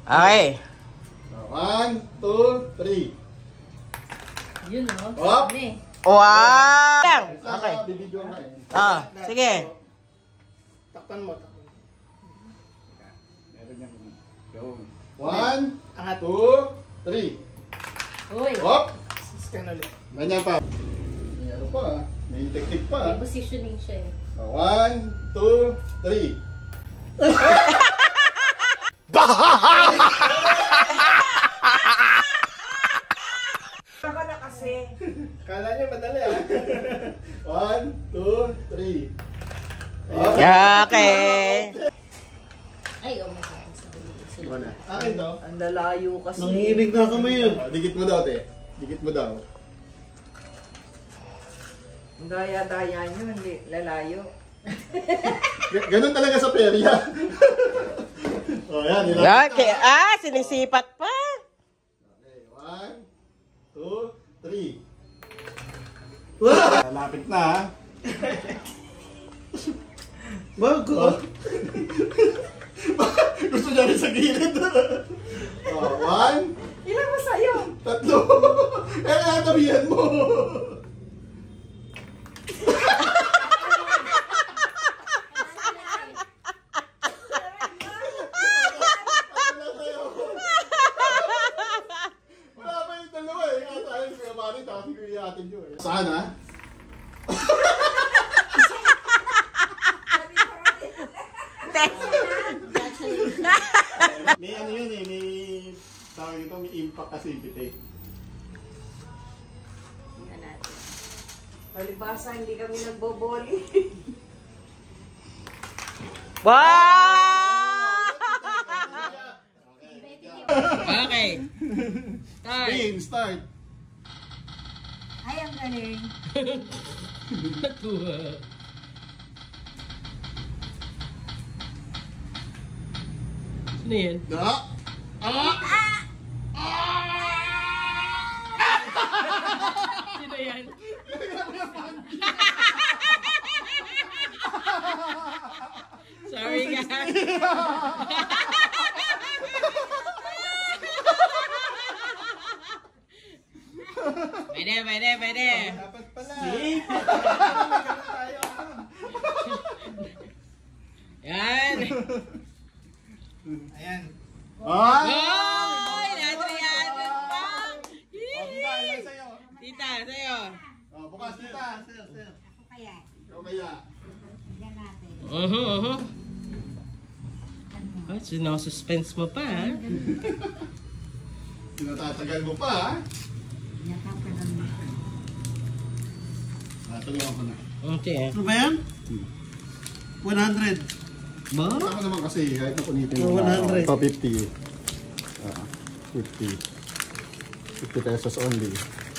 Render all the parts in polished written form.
Okay. 1, 2, 3. Yun o. Hop! Wow! Okay. Bibidyo nga eh. Sige. Takpan mo. Meron niya. Go. 1, 2, 3. Uy. Hop! Scan ulit. Ganyan pa. May ano pa ah. May technique pa ah. May positioning siya eh. 1, 2, 3. Baka na kasi. Kala niya madali ah. 1, 2, 3. Okay. Ay, oh my God. Mana? Akin to. Ang lalayo kasi. Nanginginig na kami yun. Dikit mo daw, te. Dikit mo daw. Ang daya-daya nyo, hindi lalayo. Ganun talaga sa perya. Oh, yan. Okay. Sinisipat pa. Okay, 1, 2, 3. Malapit na ha. Bago. Gusto niya rin sa gilid. 1. Ilan mo sa'yo? 3. Eh, natabihan mo. Wala pa yung dalawa eh. Kaya Kuya Manny, tapos ko iatin nyo eh. Saan ha? May ano yun eh, may tawag ito, may impact kasi eh. Palibasa, hindi kami nagboboli. Wow! Okay. Spin, start. Ay, ang galing. Ano yan? Da! Sino yan? Sorry guys. Pwede. Dapat pala. Yan. Ayan. Ah! Hoy! Nadriyanan pa! Tita, yan sa'yo. Tita, sa'yo. Bukas, tita. Ako kaya. Ikaw kaya. Tignan natin. Sinasuspense mo pa, ha? Tinatatagal mo pa, ha? Nakakaroon mo. Natulungan ko na. Okay. Ano ba yan? 100. Ba? Ako naman kasi, kahit na punitin mo. 100. Ito, 50. 50. 50 pesos only.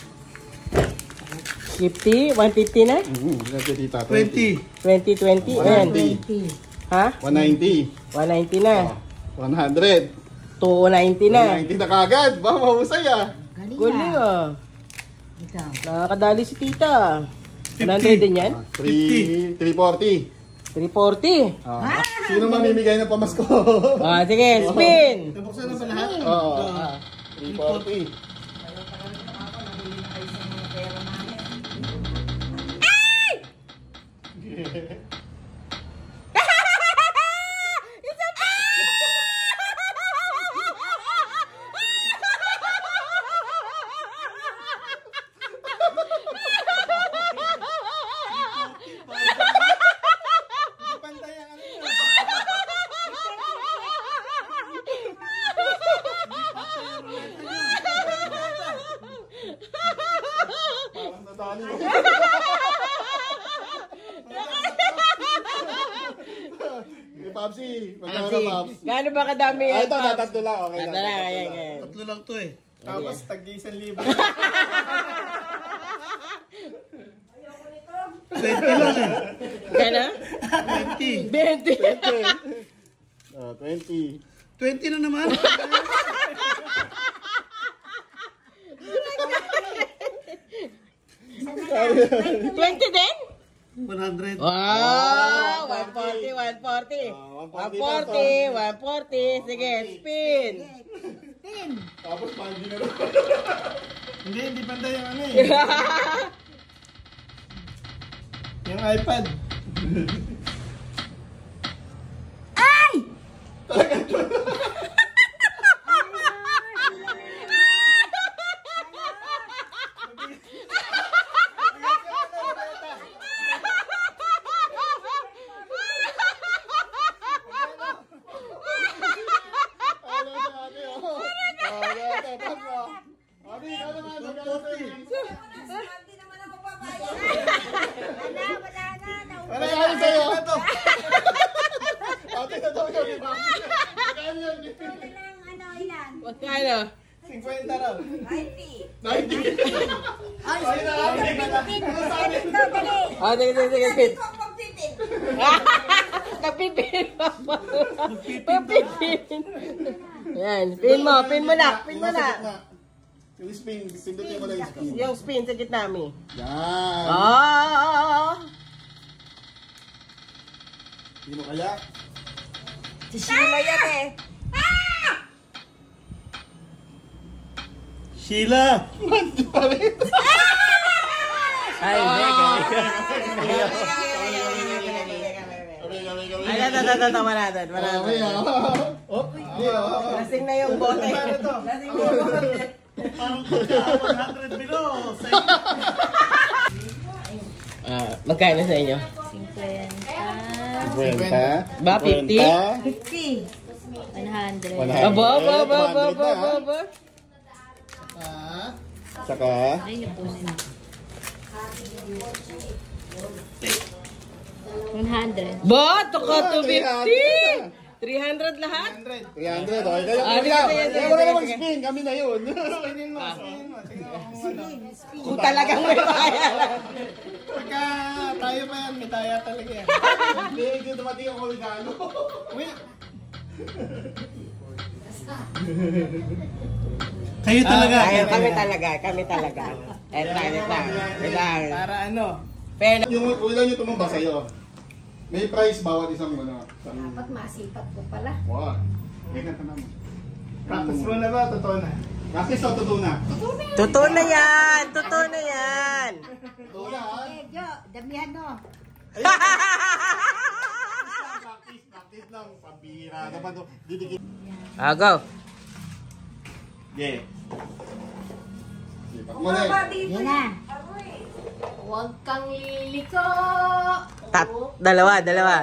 50? 150 na? Grabe, tita. 20. 2020? Ayan. 190. Ha? 190. 190 na. 100. 290 na. 190 na kagad. Ba, mahusay ah. Galing Galing ah. Ito. Nakakadali si tita. 100 din yan? 340. 340. Sino mamimigay ng pamasko? Sige, spin! Nabuksan na ba lahat? Oo. 340. Pantay ang ano. Parang natali mo. Papsi, magkano na Paps? Gaano ba kadami yan? Ito, tatatlo lang. Okay lang. Tatlo lang, ayan. Tatlo lang to eh. Tapos tag-1,000. 20 lang eh. Gana? 20. 20. 20. 20 na naman. 20 din? 100. Wow! 140, 140. 140, 140. Sige, spin. Pin. Tapos pandi na rin. Hindi pantay yung ano eh. Yung iPad. Ay! Ano sa ate, oh. Ate, tapos mo. Ate, ano naman, magkano sa'yo? Wala na. Ano yan sa'yo? Ate, ito yun, di ba? Magkano yun? Ano, ilan? Magkano? 50 raw. 90. 90. Ay, Ay, na, ate, pin. Dali. Ah, sige, spin. Pagpipin. Napipin pa pa. Papipin. Yan, pin mo na, pin mo na. Yung spin, pindutin mo lang yung spin. Yung spin sa gitna mi. Yan. Ah! Hindi mo kaya? Si Sheila yan eh. Sheila! Ay, Ay, tama natin. Oh, hindi ah. Lasing na yung bote. Lasing na yung bote. Parang 100 below. Magkano sa inyo? 50. Ba, 50? 100. Aba. Saka? Ay, napunin. 100. Ba, taka 250. 300 lahat? 300. Okay, kaya Ah, sige. mo na naman spin. Kami na yun. Spinin mo. Kung talagang may bayan. Pagka tayo pa yan, may taya talaga yan. Hindi, hindi dumating ang Colgano. Wait. Kayo talaga. Kami talaga. Ito. Para ano? Pena. Yung ulan yung tumumba sa'yo. May price bawat isang ano. Dapat masipat ko pala. Wow. Ganyan ka naman. Practice mo na ba? Totoo na. Practice o totoo na? Totoo na yan. Totoo na yan. Totoo na ha? Jo, damihan mo. Practice lang. Pambira. Dapat didikit. Go. Yeah. Sipak mo na eh. Yan na. Huwag kang liliko. Dalawa.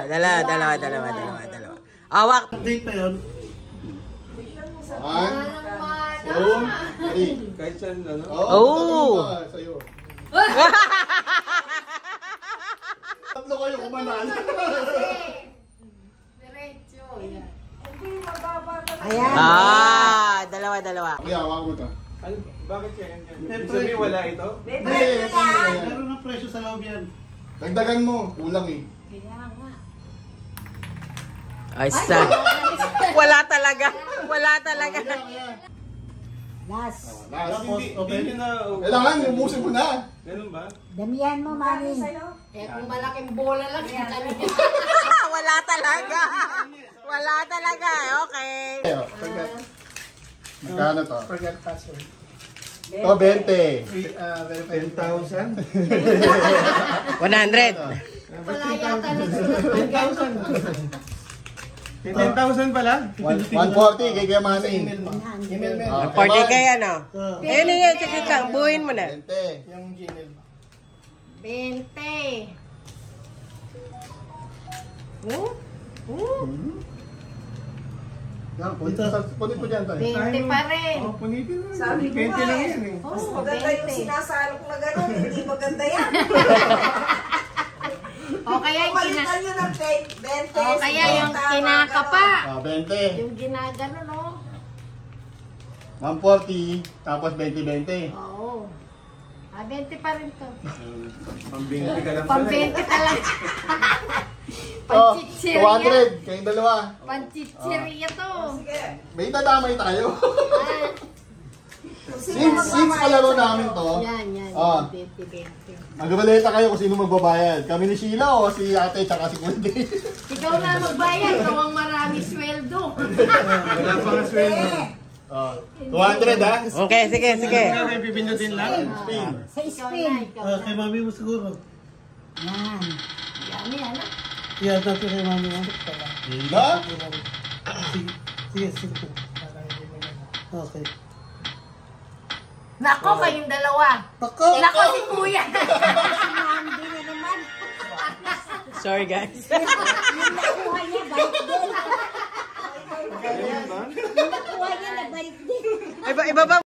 Awak. Update pa yun. 1, 2, 3. Kahit saan ano? Oh. Sa'yo. Tatlo kayo kumanalo. Diretso. Ayan. Dalawa. Kaya, hawakan mo ito. Bakit yan? Sabi wala ito? Hindi, Meron ng presyo sa loob yan. dagdagan mo. Kulang eh. Ay, sa. Wala talaga. Kaya. Last. Last. Hindi na. Kailangan, ubusin mo na. Ganun ba? Damihan mo, mami. Eh kung malaking bola lang, kami niya. Wala talaga. Okay. Magkano to? Forget password. To, 20. 10,000? 100. Wala yata nagsulat. 10,000 pala? 140 kay Kayamanin. Email mo. 40 kaya no? Ayun yan, sige ka. Buuin mo na. 20. Yung Gmail mo. 20. Yan, punin ko dyan tayo. 20 pa rin. Oh, punitin mo. Sabi 20 lang yan eh. Oh, Maganda yung 20. sinasalok na gano'n, hindi maganda yan. O kaya yung Palitan nyo ng 20. O kaya yung kinakapa. 20. Yung ginagano, no? 140, tapos 20-20. Oo. 20 pa rin to. Pambinti ka lang Pang 20 talaga. Oh, Panchichirya. 200, kayong dalawa. Panchichirya to. May dadamay tayo. Since kalaro namin to, Yan. Ah. Magbabalita kayo kung sino magbabayad. Kami ni Sheila o si ate tsaka si Wendy. Ikaw na magbayad, ikaw ang marami sweldo. Wala pa nga sweldo. 200 ha? Okay, sige, sige. May pipindutin lang. Spin. Sa spin. Kay mami mo siguro. Yan. Yan, yan. Yan, dati kay mami mo. Sheila? Sige, sige. Okay. Nako, kayong dalawa. Bako! Nako, si Kuya. Hindi na naman. Sorry, guys. Yung nakuha niya, balik din. Yung nakuha niya, nabalik din. Ibaba